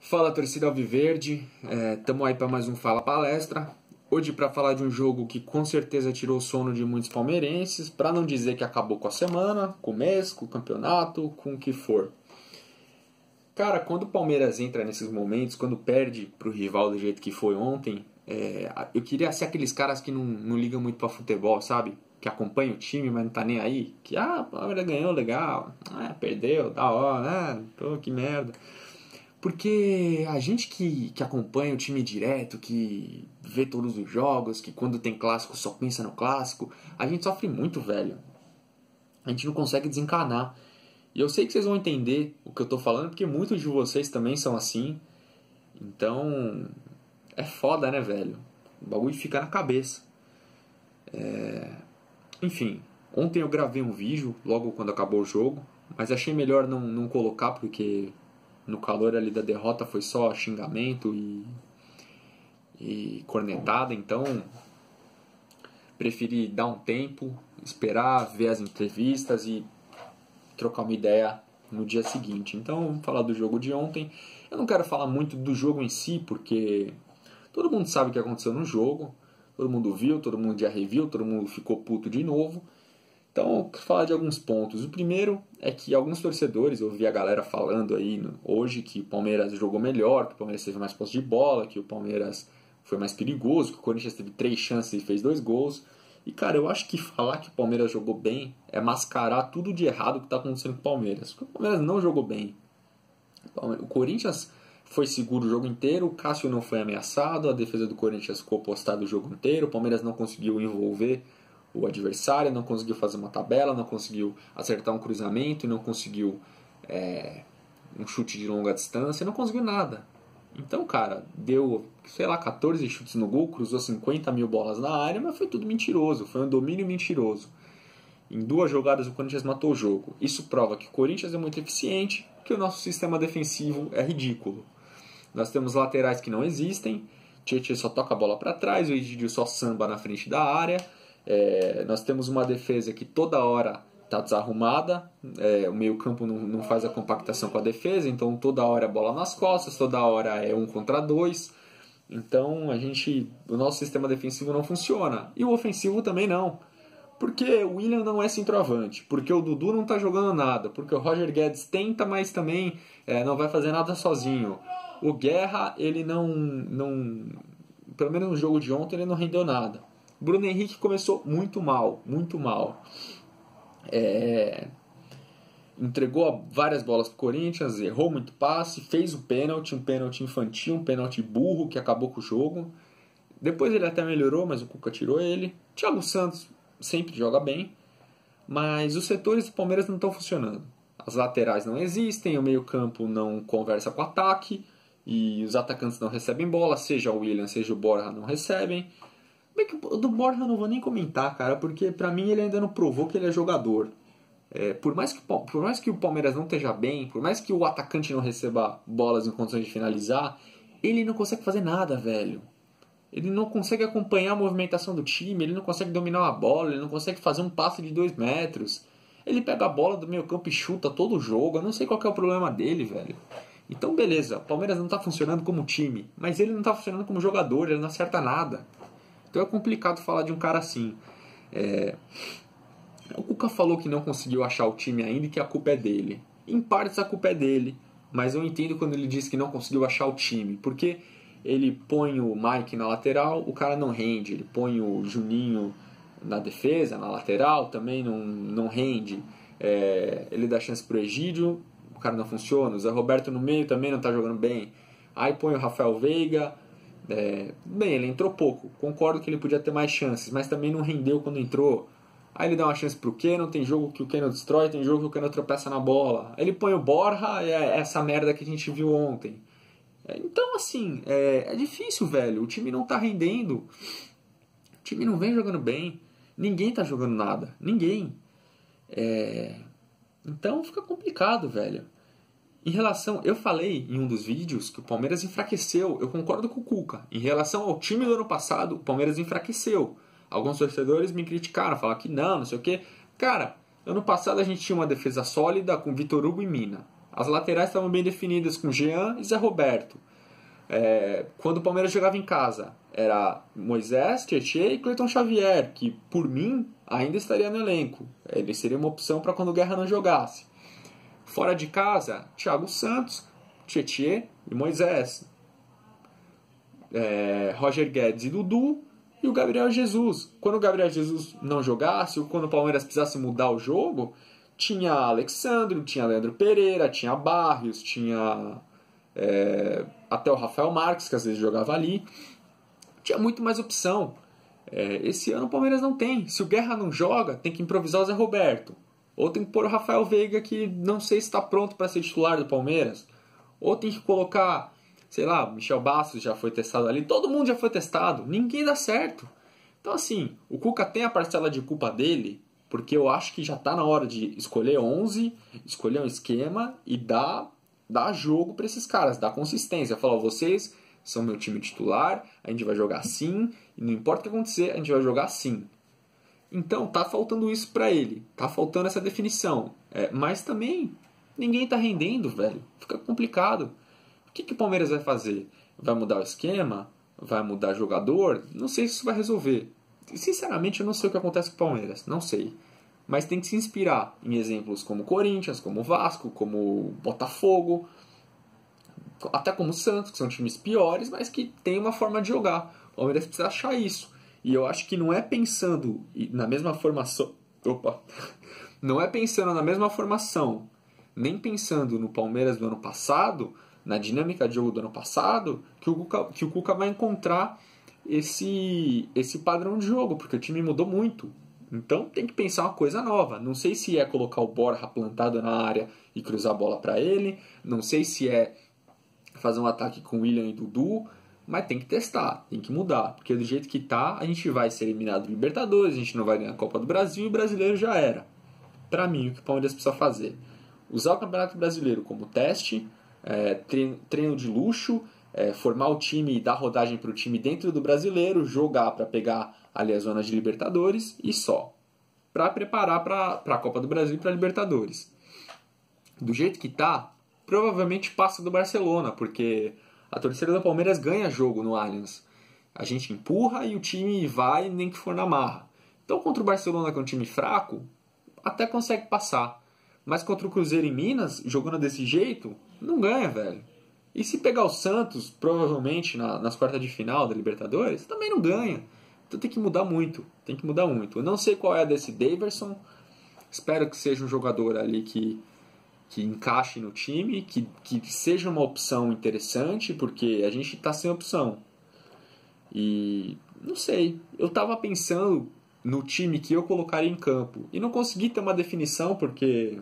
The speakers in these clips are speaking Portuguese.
Fala, torcida Alviverde, estamos aí para mais um Fala Palestra. Hoje para falar de um jogo que com certeza tirou o sono de muitos palmeirenses, para não dizer que acabou com a semana, com o mês, com o campeonato, com o que for. Cara, quando o Palmeiras entra nesses momentos, quando perde pro rival do jeito que foi ontem, eu queria ser aqueles caras que não ligam muito para futebol, sabe? Que acompanha o time, mas não tá nem aí. Que, o Palmeiras ganhou, legal. Perdeu, da hora, que merda. Porque a gente que acompanha o time direto, que vê todos os jogos, que quando tem clássico só pensa no clássico, a gente sofre muito, velho. A gente não consegue desencanar. E eu sei que vocês vão entender o que eu tô falando, porque muitos de vocês também são assim. Então, é foda, né, velho? O bagulho fica na cabeça. Enfim, ontem eu gravei um vídeo, logo quando acabou o jogo, mas achei melhor não colocar, porque no calor ali da derrota foi só xingamento e cornetada, então preferi dar um tempo, esperar, ver as entrevistas e trocar uma ideia no dia seguinte. Então vamos falar do jogo de ontem. Eu não quero falar muito do jogo em si, porque todo mundo sabe o que aconteceu no jogo, todo mundo viu, todo mundo já reviu, todo mundo ficou puto de novo. Então, eu quero falar de alguns pontos. O primeiro é que alguns torcedores, eu vi a galera falando aí hoje que o Palmeiras jogou melhor, que o Palmeiras teve mais posse de bola, que o Palmeiras foi mais perigoso, que o Corinthians teve 3 chances e fez 2 gols. E, cara, eu acho que falar que o Palmeiras jogou bem é mascarar tudo de errado que está acontecendo com o Palmeiras. Porque o Palmeiras não jogou bem. O Corinthians foi seguro o jogo inteiro, o Cássio não foi ameaçado, a defesa do Corinthians ficou postada o jogo inteiro, o Palmeiras não conseguiu envolver o adversário, não conseguiu fazer uma tabela, não conseguiu acertar um cruzamento, não conseguiu um chute de longa distância, não conseguiu nada. Então, cara, deu, 14 chutes no gol, cruzou 50 mil bolas na área, mas foi tudo mentiroso, foi um domínio mentiroso. Em 2 jogadas o Corinthians matou o jogo. Isso prova que o Corinthians é muito eficiente, que o nosso sistema defensivo é ridículo. Nós temos laterais que não existem, Tietchan só toca a bola para trás, o Egídio só samba na frente da área. Nós temos uma defesa que toda hora está desarrumada, o meio campo não faz a compactação com a defesa, então toda hora é bola nas costas, toda hora é 1 contra 2, então o nosso sistema defensivo não funciona, e o ofensivo também não, porque o William não é centroavante, porque o Dudu não está jogando nada, porque o Roger Guedes tenta, mas também não vai fazer nada sozinho. O Guerra, ele não pelo menos no jogo de ontem, ele não rendeu nada. Bruno Henrique começou muito mal, muito mal. Entregou várias bolas para o Corinthians, errou muito passe, fez um pênalti infantil, um pênalti burro que acabou com o jogo. Depois ele até melhorou, mas o Cuca tirou ele. Thiago Santos sempre joga bem, mas os setores do Palmeiras não estão funcionando. As laterais não existem, o meio-campo não conversa com o ataque, e os atacantes não recebem bola, seja o William, seja o Borja, não recebem. O do Borja eu não vou nem comentar, cara, porque pra mim ele ainda não provou que ele é jogador. Por mais que o Palmeiras não esteja bem, por mais que o atacante não receba bolas em condições de finalizar, ele não consegue fazer nada, velho. Ele não consegue acompanhar a movimentação do time, ele não consegue dominar uma bola, ele não consegue fazer um passe de 2 metros. Ele pega a bola do meio campo e chuta todo o jogo, eu não sei qual que é o problema dele, velho. Então beleza, o Palmeiras não tá funcionando como time, mas ele não tá funcionando como jogador, ele não acerta nada. Então é complicado falar de um cara assim. O Cuca falou que não conseguiu achar o time ainda e que a culpa é dele. Em partes a culpa é dele, mas eu entendo quando ele diz que não conseguiu achar o time, porque ele põe o Mike na lateral, o cara não rende. Ele põe o Juninho na defesa, na lateral, também não rende. Ele dá chance pro Egídio, o cara não funciona. O Zé Roberto no meio também não tá jogando bem. Aí põe o Rafael Veiga. Bem, ele entrou pouco, concordo que ele podia ter mais chances, mas também não rendeu quando entrou. Aí ele dá uma chance pro Keno, tem jogo que o Keno destrói, tem jogo que o Keno tropeça na bola. Aí ele põe o Borja, essa merda que a gente viu ontem. Então assim, é difícil, velho, o time não tá rendendo, o time não vem jogando bem, ninguém tá jogando nada, ninguém. Então fica complicado, velho. Em relação, eu falei em um dos vídeos que o Palmeiras enfraqueceu, eu concordo com o Cuca. Em relação ao time do ano passado, o Palmeiras enfraqueceu. Alguns torcedores me criticaram, falaram que não sei o que. Cara, ano passado a gente tinha uma defesa sólida com Vitor Hugo e Mina. As laterais estavam bem definidas com Jean e Zé Roberto. Quando o Palmeiras jogava em casa, era Moisés, Tietê e Cleiton Xavier, que por mim ainda estaria no elenco. Ele seria uma opção para quando o Guerra não jogasse. Fora de casa, Thiago Santos, Tietê e Moisés. Roger Guedes e Dudu e o Gabriel Jesus. Quando o Gabriel Jesus não jogasse, ou quando o Palmeiras precisasse mudar o jogo, tinha Alexandre, tinha Leandro Pereira, tinha Barrios, tinha até o Rafael Marques, que às vezes jogava ali. Tinha muito mais opção. Esse ano o Palmeiras não tem. Se o Guerra não joga, tem que improvisar o Zé Roberto. Ou tem que pôr o Rafael Veiga, que não sei se está pronto para ser titular do Palmeiras. Ou tem que colocar, sei lá, Michel Bastos já foi testado ali. Todo mundo já foi testado. Ninguém dá certo. Então, assim, o Cuca tem a parcela de culpa dele, porque eu acho que já está na hora de escolher 11, escolher um esquema e dar jogo para esses caras, dar consistência. Falar, vocês são meu time titular, a gente vai jogar assim, e não importa o que acontecer, a gente vai jogar assim. Então, tá faltando isso para ele, tá faltando essa definição. Mas também, ninguém tá rendendo, velho. Fica complicado. O que o Palmeiras vai fazer? Vai mudar o esquema? Vai mudar jogador? Não sei se isso vai resolver. Sinceramente, eu não sei o que acontece com o Palmeiras, não sei. Mas tem que se inspirar em exemplos como Corinthians, como Vasco, como Botafogo, até como Santos, que são times piores, mas que tem uma forma de jogar. O Palmeiras precisa achar isso. E eu acho que não é pensando na mesma formação. Não é pensando na mesma formação, nem pensando no Palmeiras do ano passado, na dinâmica de jogo do ano passado, que o Cuca vai encontrar esse padrão de jogo, porque o time mudou muito. Então tem que pensar uma coisa nova. Não sei se é colocar o Borja plantado na área e cruzar a bola para ele. Não sei se é fazer um ataque com William e Dudu. Mas tem que testar, tem que mudar. Porque do jeito que tá, a gente vai ser eliminado do Libertadores, a gente não vai ganhar a Copa do Brasil e o brasileiro já era. Para mim, o que o Palmeiras precisa fazer? Usar o Campeonato Brasileiro como teste, treino de luxo, formar o time e dar rodagem para o time dentro do brasileiro, jogar para pegar ali as zonas de Libertadores e só. Para preparar para a Copa do Brasil e para a Libertadores. Do jeito que tá, provavelmente passa do Barcelona, porque a torcida do Palmeiras ganha jogo no Allianz. A gente empurra e o time vai nem que for na marra. Então contra o Barcelona, que é um time fraco, até consegue passar. Mas contra o Cruzeiro em Minas, jogando desse jeito, não ganha, velho. E se pegar o Santos, provavelmente nas quartas de final da Libertadores, também não ganha. Então tem que mudar muito. Tem que mudar muito. Eu não sei qual é a desse Daverson. Espero que seja um jogador ali que encaixe no time, que seja uma opção interessante, porque a gente está sem opção. E não sei. Eu estava pensando no time que eu colocaria em campo e não consegui ter uma definição, porque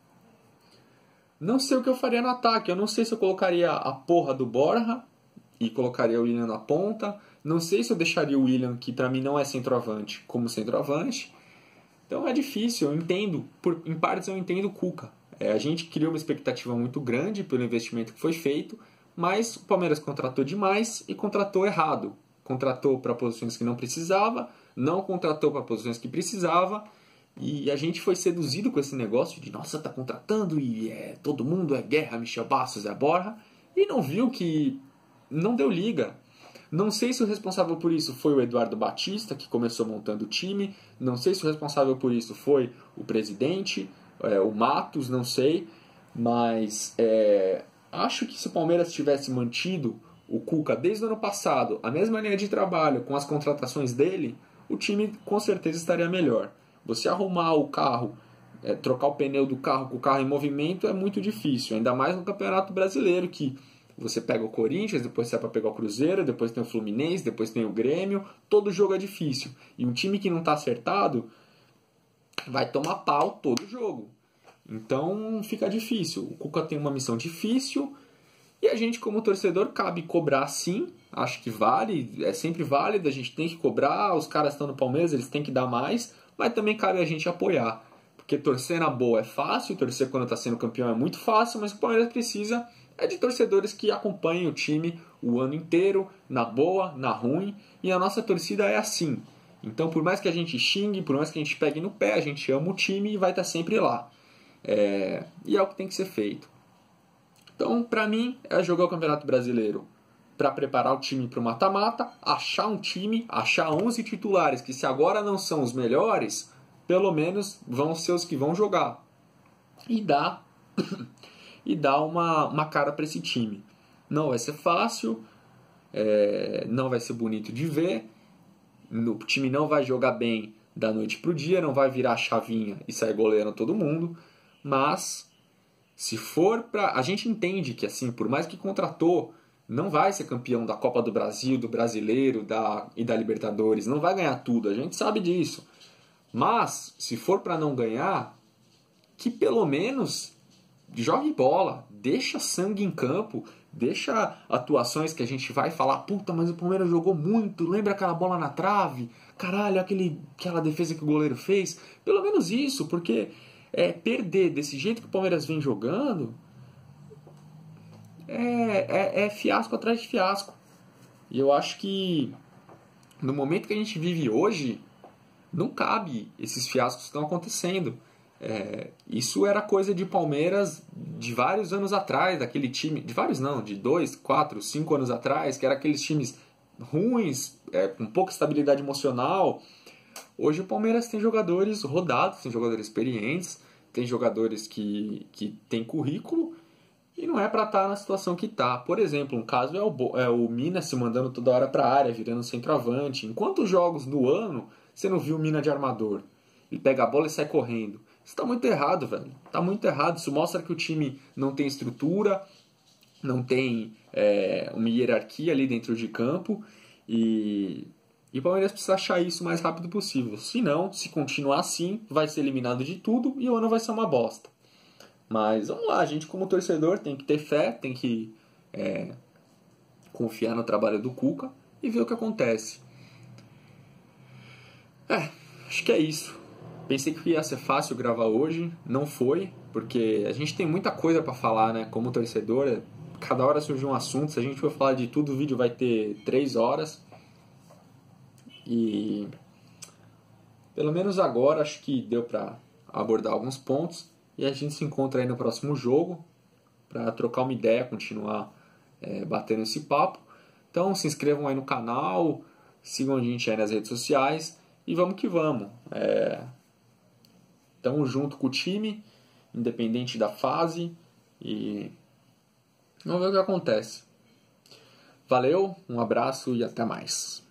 não sei o que eu faria no ataque. Eu não sei se eu colocaria a porra do Borja e colocaria o William na ponta. Não sei se eu deixaria o William, que para mim não é centroavante, como centroavante. Então é difícil, eu entendo. Em partes eu entendo o Cuca. A gente criou uma expectativa muito grande pelo investimento que foi feito, mas o Palmeiras contratou demais e contratou errado. Contratou para posições que não precisava, não contratou para posições que precisava, e a gente foi seduzido com esse negócio de nossa, tá contratando e todo mundo é Guerra, Michel Bastos, é Borja, e não viu que não deu liga. Não sei se o responsável por isso foi o Eduardo Batista, que começou montando o time, não sei se o responsável por isso foi o presidente, o Matos, não sei, mas acho que se o Palmeiras tivesse mantido o Cuca desde o ano passado, a mesma linha de trabalho com as contratações dele, o time com certeza estaria melhor. Você arrumar o carro, trocar o pneu do carro com o carro em movimento é muito difícil, ainda mais no Campeonato Brasileiro, que você pega o Corinthians, depois sai para pegar o Cruzeiro, depois tem o Fluminense, depois tem o Grêmio, todo jogo é difícil. E um time que não está acertado vai tomar pau todo jogo. Então fica difícil. O Cuca tem uma missão difícil e a gente, como torcedor, cabe cobrar sim. Acho que vale, é sempre válido, a gente tem que cobrar. Os caras estão no Palmeiras, eles têm que dar mais, mas também cabe a gente apoiar. Porque torcer na boa é fácil, torcer quando está sendo campeão é muito fácil, mas o Palmeiras precisa de torcedores que acompanhem o time o ano inteiro, na boa, na ruim, e a nossa torcida é assim. Então, por mais que a gente xingue, por mais que a gente pegue no pé, a gente ama o time e vai estar sempre lá. E é o que tem que ser feito. Então, para mim, é jogar o Campeonato Brasileiro para preparar o time para o mata-mata, achar um time, achar 11 titulares que, se agora não são os melhores, pelo menos vão ser os que vão jogar. E dar uma cara para esse time. Não vai ser fácil, não vai ser bonito de ver, o time não vai jogar bem da noite pro dia, não vai virar chavinha e sair goleando todo mundo, mas se for para... A gente entende que, assim, por mais que contratou, não vai ser campeão da Copa do Brasil, do Brasileiro e da Libertadores, não vai ganhar tudo, a gente sabe disso. Mas, se for para não ganhar, que pelo menos jogue bola, deixa sangue em campo, deixa atuações que a gente vai falar, puta, mas o Palmeiras jogou muito, lembra aquela bola na trave? Caralho, aquela defesa que o goleiro fez? Pelo menos isso, porque perder desse jeito que o Palmeiras vem jogando é fiasco atrás de fiasco. E eu acho que no momento que a gente vive hoje, não cabe esses fiascos que estão acontecendo. Isso era coisa de Palmeiras de vários anos atrás, daquele time, de vários não, de 2, 4, 5 anos atrás, que era aqueles times ruins, com pouca estabilidade emocional. Hoje o Palmeiras tem jogadores rodados, tem jogadores experientes, tem jogadores que têm currículo e não é para estar na situação que está. Por exemplo, um caso é o Mina se mandando toda hora para a área, virando centroavante. Em quantos jogos do ano você não viu o Mina de armador? Ele pega a bola e sai correndo. Isso tá muito errado, velho. Tá muito errado. Isso mostra que o time não tem estrutura, não tem uma hierarquia ali dentro de campo. E o Palmeiras precisa achar isso o mais rápido possível. Se não, se continuar assim, vai ser eliminado de tudo e o ano vai ser uma bosta. Mas vamos lá, a gente como torcedor tem que ter fé, tem que confiar no trabalho do Cuca e ver o que acontece. Acho que é isso. Pensei que ia ser fácil gravar hoje, não foi, porque a gente tem muita coisa para falar, né? Como torcedor, cada hora surge um assunto, se a gente for falar de tudo, o vídeo vai ter 3 horas. E pelo menos agora acho que deu para abordar alguns pontos e a gente se encontra aí no próximo jogo para trocar uma ideia, continuar batendo esse papo. Então se inscrevam aí no canal, sigam a gente aí nas redes sociais e vamos que vamos. Tamo junto com o time, independente da fase, e vamos ver o que acontece. Valeu, um abraço e até mais.